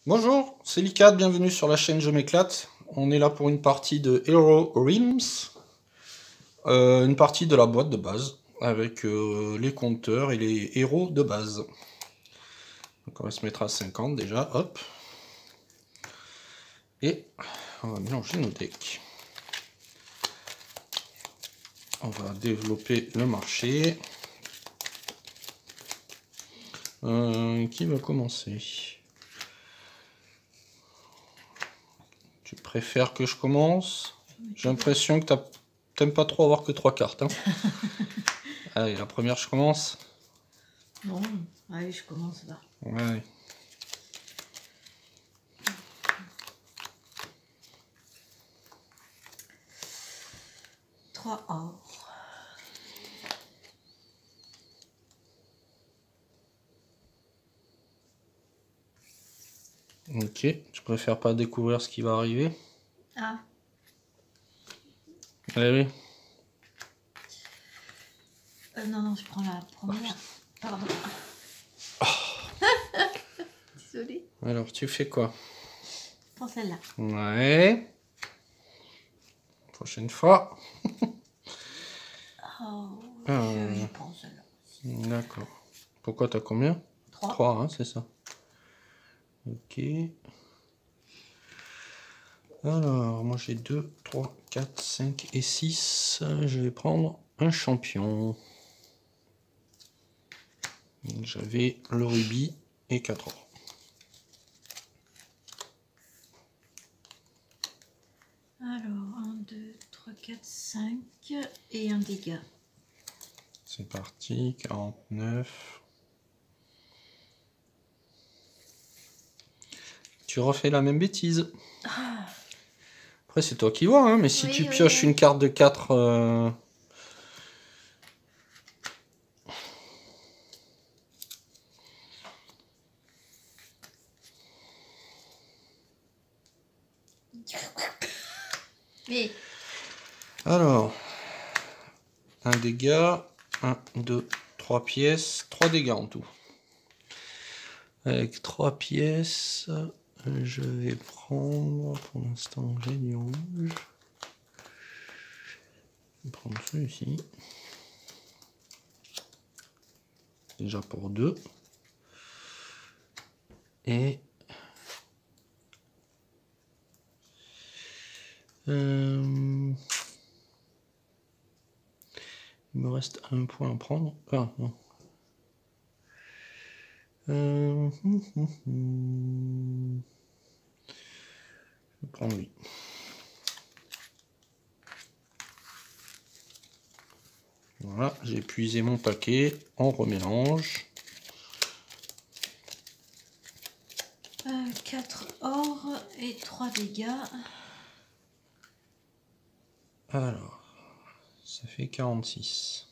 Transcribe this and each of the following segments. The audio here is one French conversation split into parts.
Bonjour, c'est Licad, bienvenue sur la chaîne Je m'éclate. On est là pour une partie de Hero Realms, une partie de la boîte de base, avec les compteurs et les héros de base. Donc on va se mettre à 50 déjà, hop. Et on va mélanger nos decks. On va développer le marché. Qui va commencer? Tu préfères que je commence? J'ai l'impression que t'aimes pas trop avoir que 3 cartes. Hein. Allez, la première, je commence. Bon, allez, je commence là. Ouais. Trois or. Ok, je préfère pas découvrir ce qui va arriver. Ah. Allez. Non, je prends la première. Pardon. Oh. Désolée. Alors, tu fais quoi? Je prends celle-là. Ouais. Prochaine fois. Je prends celle-là aussi. D'accord. Pourquoi t'as combien? 3. 3, hein, c'est ça. Ok. Alors, moi j'ai 2, 3, 4, 5 et 6. Je vais prendre un champion. J'avais le rubis et 4 or. Alors, 1, 2, 3, 4, 5 et un dégât. C'est parti, 49. Tu refais la même bêtise. Ah. Après, c'est toi qui vois, hein, mais si Oui, tu pioches une carte de 4... Mais... Alors, un dégât, 1, 2, 3 pièces, 3 dégâts en tout. Avec 3 pièces, je vais prendre, pour l'instant j'ai du rouge. Je vais prendre celui-ci. Déjà pour 2. Et... il me reste un point à prendre. Ah, non. Je vais prendre lui. Voilà, j'ai épuisé mon paquet. On remélange. 4 or et 3 dégâts. Alors, ça fait 46.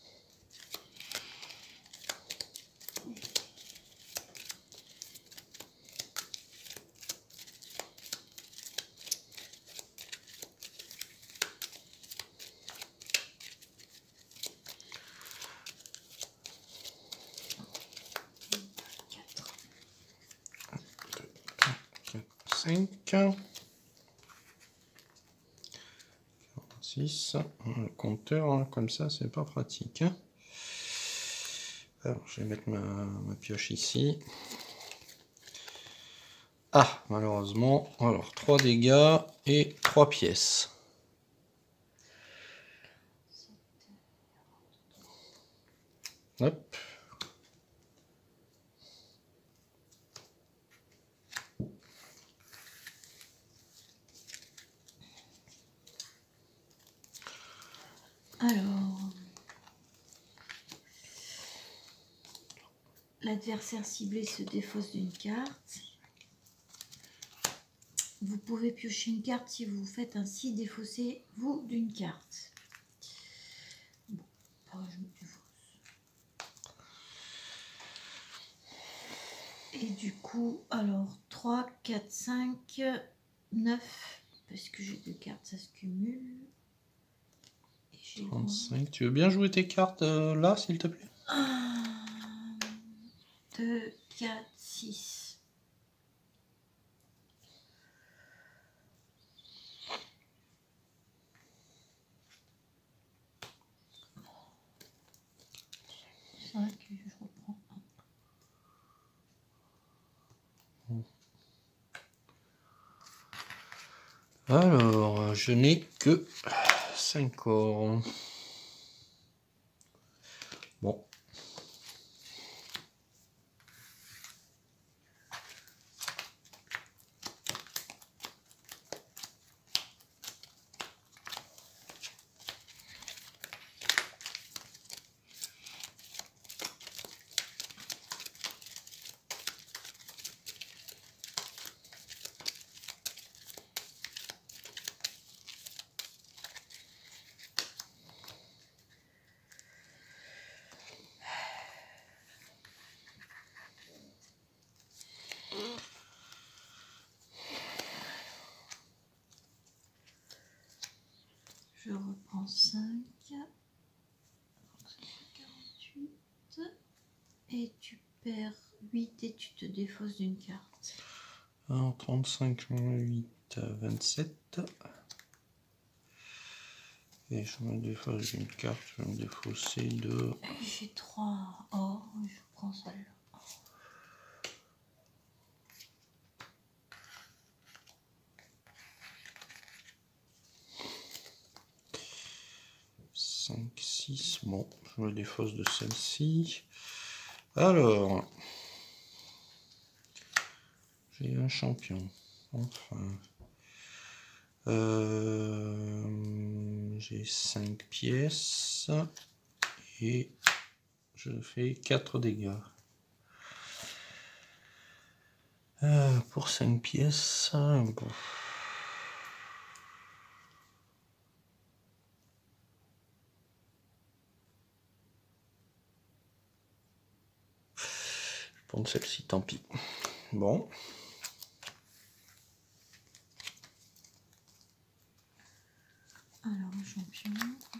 Le compteur, hein, comme ça, c'est pas pratique. Hein. Alors, je vais mettre ma pioche ici. Ah, malheureusement. Alors, 3 dégâts et 3 pièces. Hop. Alors, l'adversaire ciblé se défausse d'une carte. Vous pouvez piocher une carte si vous faites ainsi défausser vous d'une carte. Bon, je me défausse. Et du coup, alors 3, 4, 5, 9, parce que j'ai 2 cartes, ça se cumule. 35. Tu veux bien jouer tes cartes là, s'il te plaît? 1, 2, 4, 6. Alors, je n'ai que 5 or. Bon. Je reprends 5. Donc ça fait 48. Et tu perds 8 et tu te défausses d'une carte. Alors, 35 moins 8, 27. Et je me défausse d'une carte, je vais me défausser de... J'ai 3 or, je prends celle-là. Cinq, 6, bon, je me défausse de celle-ci. Alors, j'ai un champion, enfin. J'ai 5 pièces et je fais 4 dégâts. Pour 5 pièces, bon. Je vais prendre celle-ci, tant pis. Bon. Alors, le champion.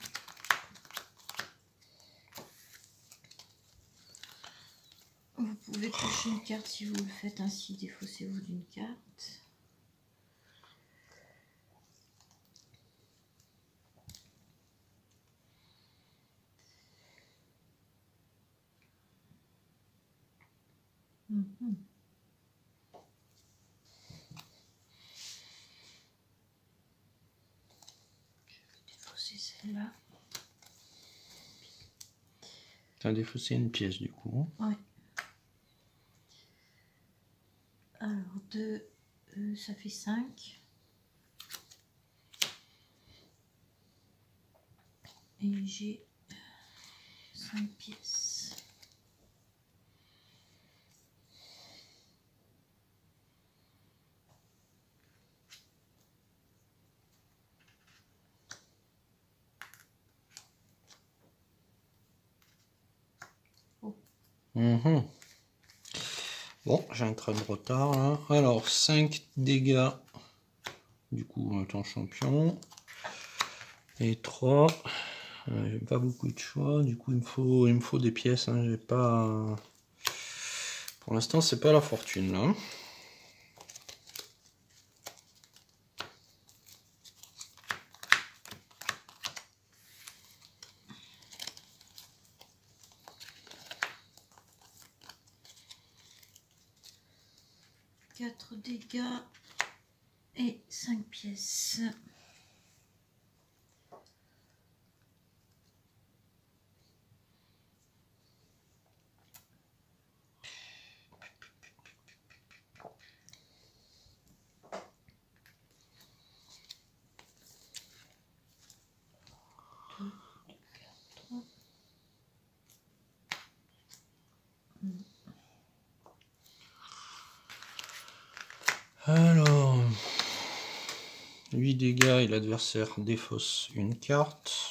Vous pouvez toucher une carte si vous le faites ainsi, défaussez-vous d'une carte. C'est celle-là. Tu as défaussé une pièce du coup. Ouais. Alors 2, ça fait 5. Et j'ai 5 pièces. Bon, j'ai un train de retard là. Alors, 5 dégâts. Du coup, ton champion. Et 3. J'ai pas beaucoup de choix. Du coup, il me faut des pièces. Hein. J'ai pas. Pour l'instant, c'est pas la fortune là. Quatre dégâts et 5 pièces. Alors, 8 dégâts et l'adversaire défausse une carte.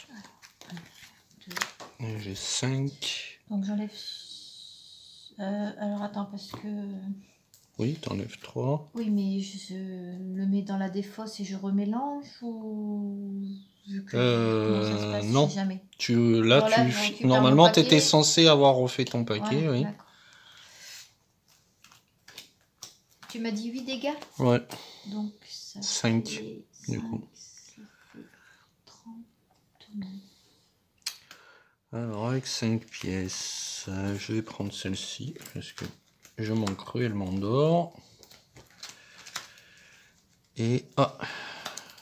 Et j'ai 5. Donc j'enlève... alors attends, parce que... Oui, t'enlèves 3. Oui, mais je le mets dans la défausse et je remélange ou... Comment ça se passe Non. si jamais Normalement, tu étais censé avoir refait ton paquet, oui. Tu m'as dit 8 dégâts? Ouais. Donc ça 5, fait du coup. Ça fait 39. Alors, avec 5 pièces, je vais prendre celle-ci, parce que je manque cruellement d'or. Et... Ah,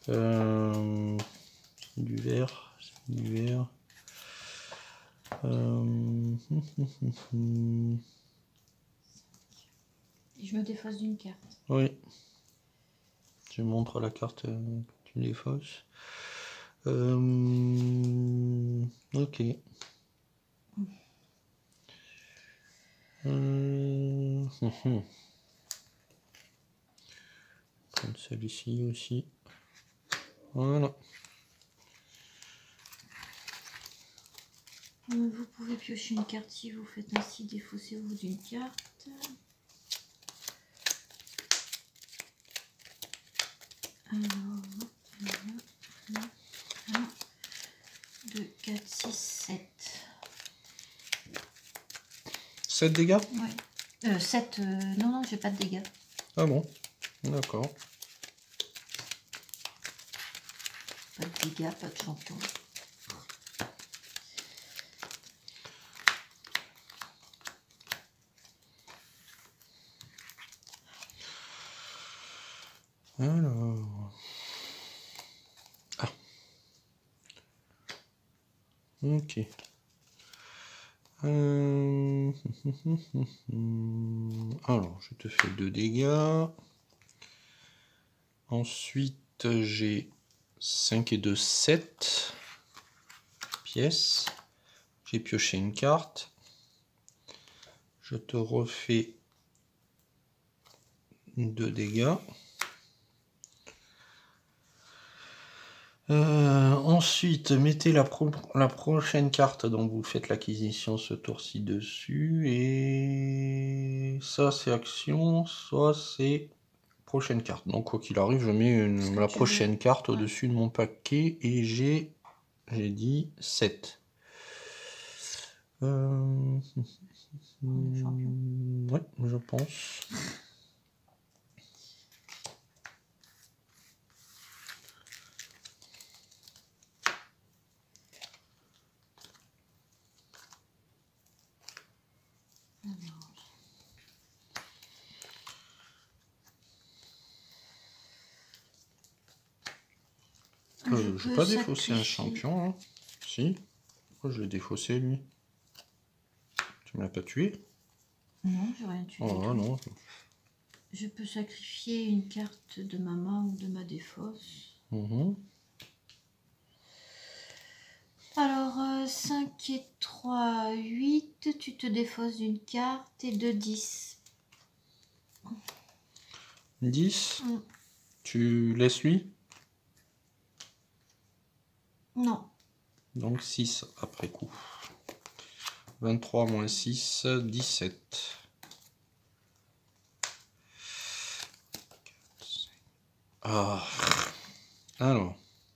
Du vert. Du vert. Je me défausse d'une carte. Oui. Je montre la carte que tu défausses. Ok. Prendre celle-ci aussi. Voilà. Vous pouvez piocher une carte si vous faites ainsi, défaussez-vous d'une carte. Alors, 1, 2, 4, 6, 7. 7 dégâts? Ouais. 7, non, j'ai pas de dégâts. Ah bon? D'accord. Pas de dégâts, pas de champion. Alors. Ah. Ok. Alors, je te fais 2 dégâts. Ensuite, j'ai 5 et 2, 7 pièces. J'ai pioché une carte. Je te refais 2 dégâts. Ensuite, mettez la prochaine carte dont vous faites l'acquisition ce tour-ci dessus. Et ça, c'est action, soit c'est prochaine carte. Donc, quoi qu'il arrive, je mets la prochaine carte au-dessus de mon paquet et j'ai dit 7. Ouais, je pense. Je vais pas défausser un champion. Hein. Si. Pourquoi je l'ai défaussé lui? Tu me l'as pas tué? Non, j'ai rien tué. Oh non. Je peux sacrifier une carte de ma main ou de ma défausse. Alors, 5 et 3, 8. Tu te défausses d'une carte et de 10. 10. Tu laisses lui? Non. Donc 6 après coup. 23 moins 6, 17. Ah. Alors.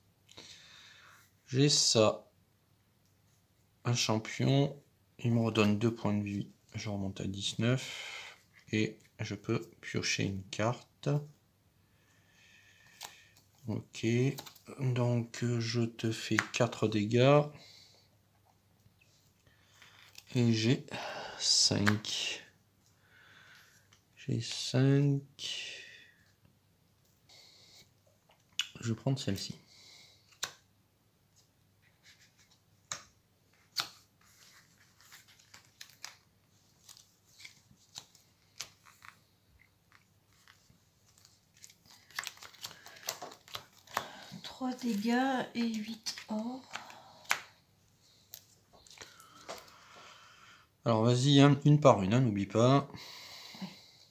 J'ai ça. Un champion. Il me redonne 2 points de vie. Je remonte à 19. Et je peux piocher une carte. Ok. Donc je te fais 4 dégâts. Et j'ai 5. J'ai 5. Je vais prendre celle-ci. Dégâts et 8 or. Alors vas-y, une par une, hein, n'oublie pas. Ouais.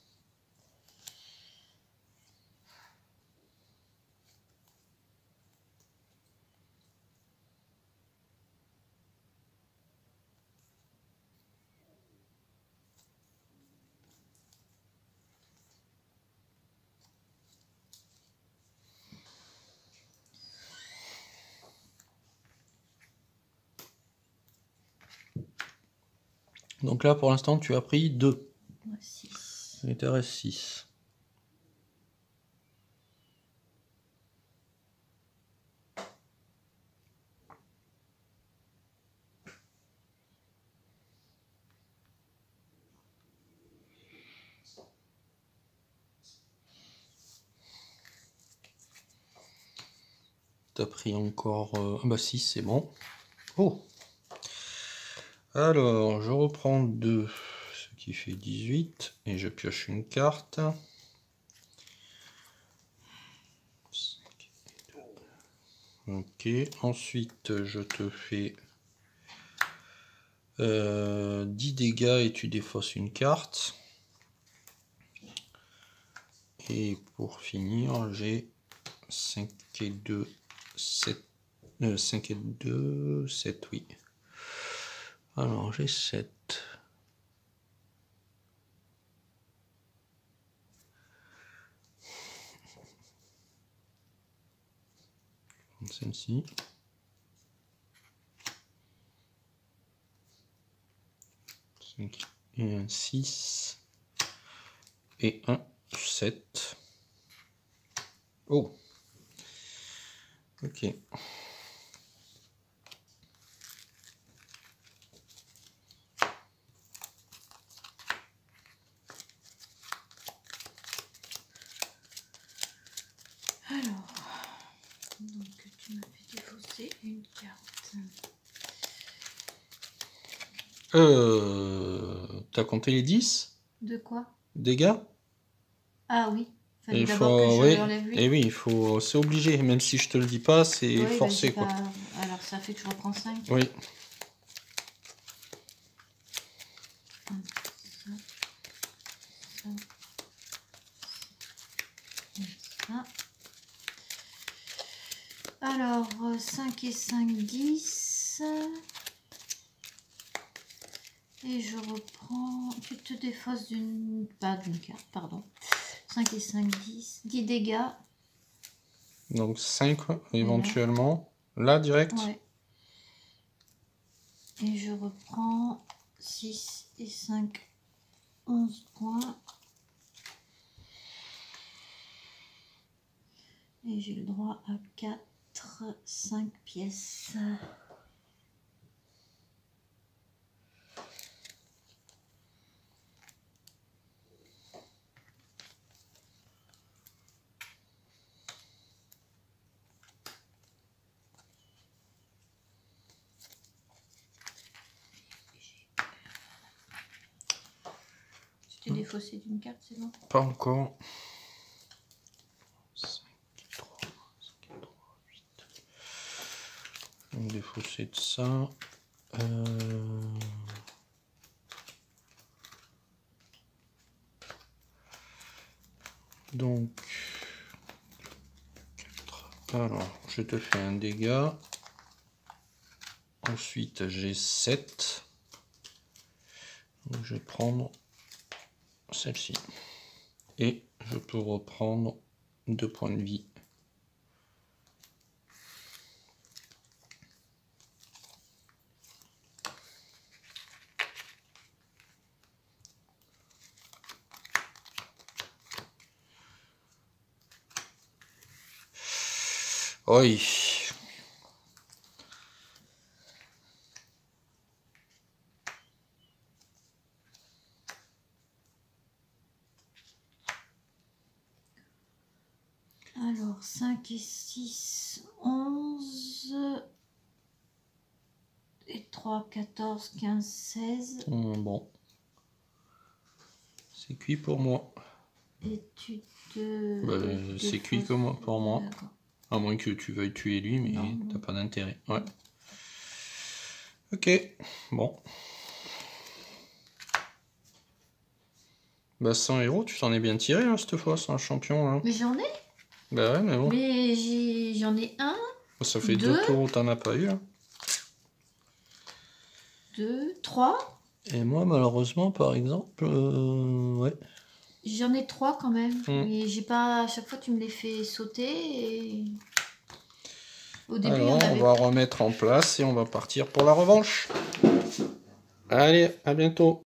Donc là, pour l'instant, tu as pris 2. Ouais, 6. Il te reste 6. t'as pris encore... bah si, c'est bon. Oh. Alors, je reprends 2, ce qui fait 18, et je pioche une carte. Ok, ensuite je te fais 10 dégâts et tu défausses une carte. Et pour finir, j'ai 5 et 2, 7. 5 et 2, 7, oui. Alors j'ai 7. Celle-ci. 5 et un 6. Et un 7. Oh. Ok. Alors, donc tu m'as fait défausser une carte. T'as compté les 10 De quoi? dégâts? Ah oui, Et fallait il d'abord faut, que oui, je enlève lui. et oui, il faut, c'est obligé, même si je te le dis pas, c'est Oui, forcé bah, quoi. pas... Alors ça fait que je reprends 5. Oui. 1, alors 5 et 5, 10. Et je reprends... Tu te défausses d'une... Pas d'une carte, pardon. 5 et 5, 10. 10 dégâts. Donc 5 éventuellement. Là, direct. Ouais. Et je reprends 6 et 5, 11 points. Et j'ai le droit à 4, 5 pièces. Tu t'es défaussé d'une carte, c'est bon? Pas encore. 5, 3, 5, 3, 8. Je vais me défausser de ça. Donc, 4. Alors, je te fais un dégât. Ensuite, j'ai 7. Donc, je vais prendre celle-ci. Et je peux reprendre 2 points de vie. Oui. Alors 5 et 6, 11. Et 3, 14, 15, 16. Bon. C'est cuit pour moi. Et tu te... C'est cuit comme pour moi. À moins que tu veuilles tuer lui, mais t'as pas d'intérêt. Ouais. Ok, bon. Bah 100 héros, tu t'en es bien tiré hein, cette fois, c'est un champion. Hein. Mais j'en ai. Bah ouais, mais bon. Mais j'en ai un. Ça fait 2 tours où t'en as pas eu. Hein. 2, 3. Et moi, malheureusement, par exemple, ouais. J'en ai 3 quand même. Mais j'ai pas... À chaque fois, tu me les fais sauter et... Au début, alors, on va remettre en place et on va partir pour la revanche. Allez, à bientôt.